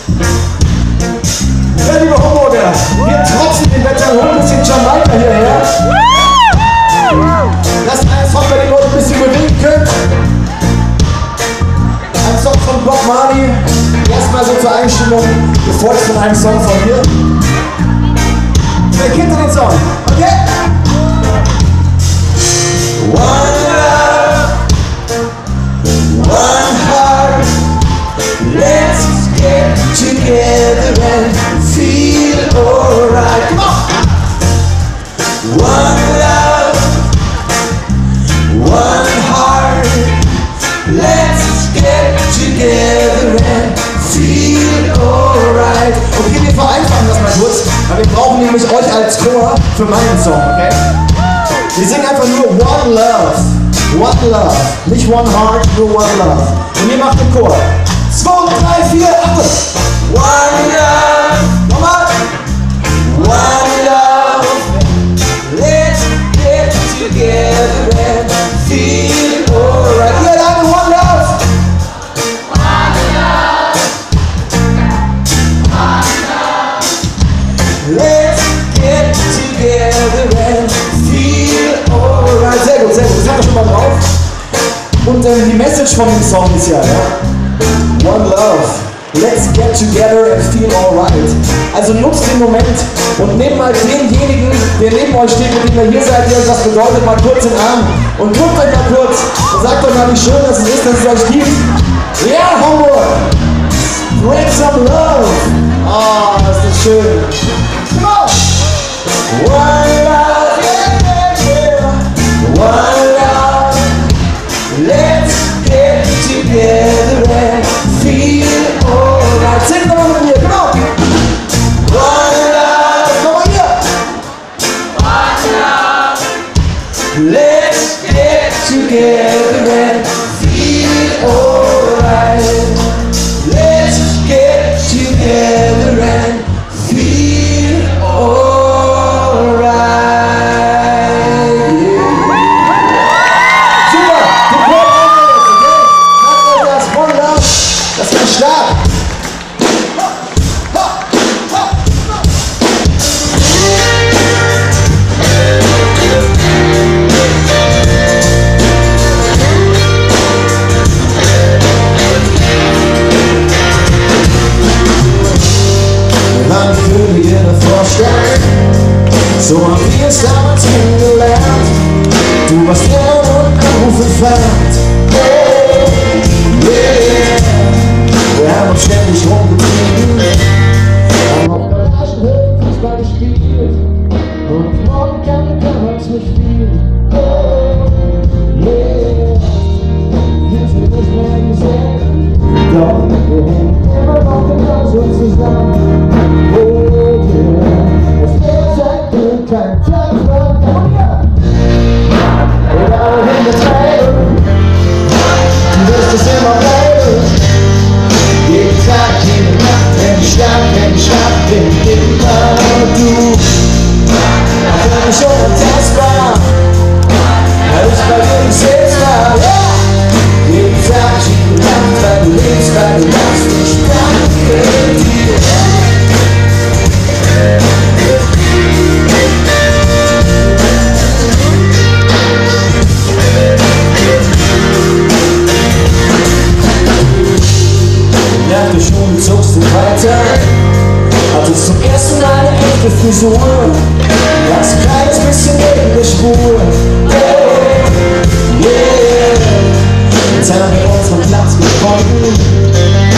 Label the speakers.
Speaker 1: Ja, liebe Homburger, wir trotzen den Wetter, holen ein bisschen Jamaika hierher. Lasst einen Song, bei den Leute ein bisschen bewegen können. Ein Song von Bob Marley. Erstmal so zur Einstimmung, gefolgt von einem Song von mir. Wer kennt den Song? Okay? One love, one heart. Let's get together and feel alright. Come on! One love, one heart. Let's get together and feel alright. Okay, wir vereinfachen das mal kurz, weil wir brauchen nämlich euch als Chor für meinen Song, okay? Wir singen einfach nur One Love, One Love, nicht One Heart, nur One Love. Und ihr macht den Chor. 2, 3, 4, Achtung! One Love, nochmal! One Love, let's get together and feel alright. Ihr alle One Love! One Love, One Love, let's get together and feel alright. Sehr gut, sehr gut. Das haben wir schon mal drauf. Und die Message von dem Song ist ja, One Love, let's get together and feel alright. Also nutzt den Moment und nehmt mal denjenigen, der neben euch steht, mit dem ihr hier seid, der euch das bedeutet, mal kurz in den Arm und drückt euch mal kurz und sagt euch mal, wie schön das ist, dass es euch gibt. Ja, Hamburg! Spread some love! Oh, das ist schön. Come on! One love, yeah, yeah, yeah. One love, let's get together and feel alright. Sing nochmal mit mir, come on! One love, nochmal hier! One love, let's get together and feel alright. Let's get together and feel alright. Super, die Chor ist, okay? Macht euch das One Love, das wird stark. So haben wir es damals kennengelernt. Du warst gern und anrufend. Yeah. Wir haben uns ständig rumgetrieben, haben auf Garagenhöfen Fußball gespielt und morgen kann uns nicht viel. Yeah. Wir sind nicht mehr gesehen, doch wir hängen immer noch genauso zusammen. Oh yeah, es wird seitdem kein Tag vergangen. Egal wohin wir treiben, du wirst es immer bleiben. Jeden Tag, jede Nacht, wenn ich schlaf, bin immer du. Auch wenn ich unantastbar, weil ich bei dir nicht selbst war. Jeden Tag, jede Nacht, weil du lebst, weil du lachst, ich danke dir. Nach der Schule zogst du weiter, hattest zum ersten Mal eine echte Frisur, warst ein kleines bisschen neben der Spur. Yeah, yeah. Jetzt haben wir unseren Platz gefunden,